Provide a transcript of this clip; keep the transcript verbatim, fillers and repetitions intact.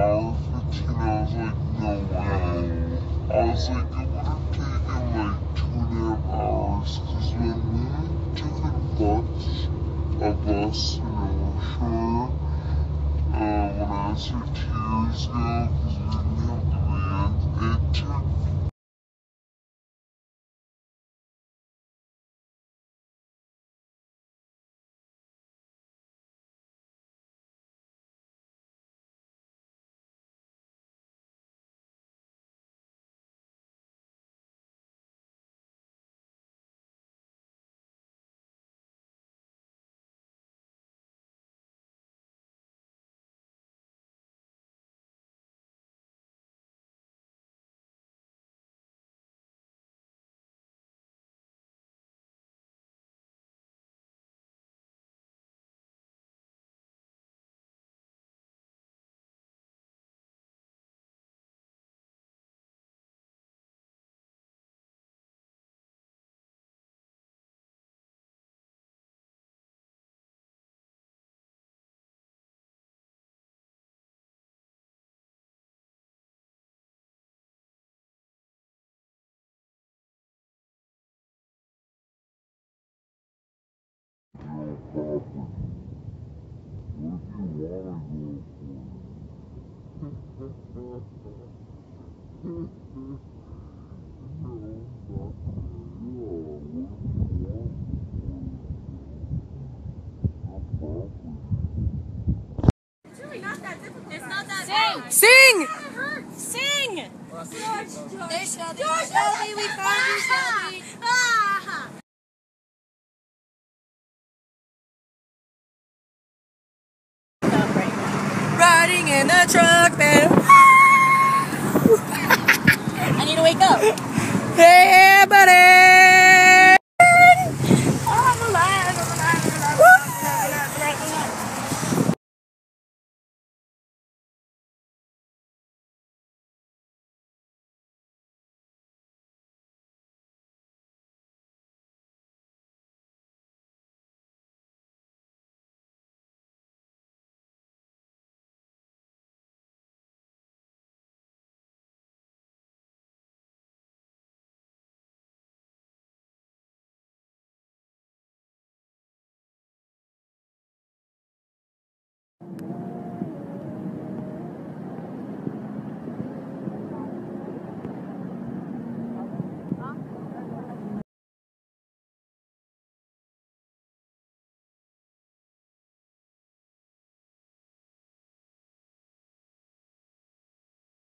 hour fifteen, I was like, no way. I was like, it would have taken like two and a half hours, because when we took a bus, a bus in North Shore, uh, when I was here two years ago, because we didn't have the van, it took Sing! Sing! Sing! There's Shelby. Shelby, we found you, Shelby.